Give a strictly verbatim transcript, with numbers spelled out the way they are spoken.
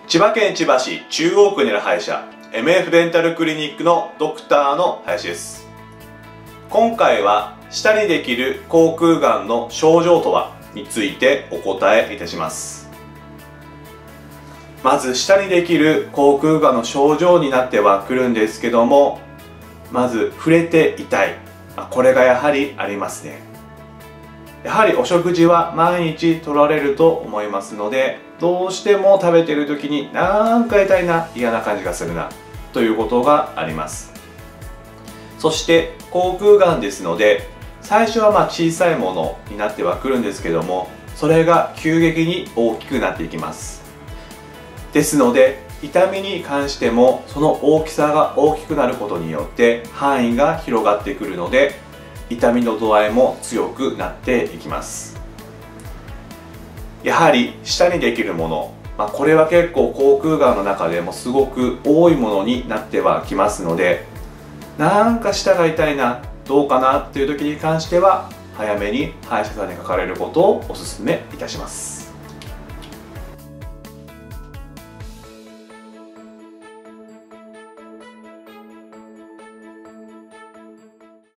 千葉県千葉市中央区にある歯医者 エムエフ デンタルクリニックのドクターの林です。今回は舌にできる口腔がんの症状とはについてお答えいたします。まず舌にできる口腔がんの症状になってはくるんですけども、まず触れて痛い、これがやはりありますね。やはりお食事は毎日取られると思いますので、どうしても食べてる時になんか痛いな、嫌な感じがするなということがあります。そして口腔がんですので、最初はまあ小さいものになってはくるんですけども、それが急激に大きくなっていきます。ですので痛みに関してもその大きさが大きくなることによって範囲が広がってくるので、痛みの度合いも強くなっていきます。やはり舌にできるもの、まあ、これは結構口腔がんの中でもすごく多いものになってはきますので、なんか舌が痛いな、どうかなっていう時に関しては早めに歯医者さんにかかれることをお勧めいたします。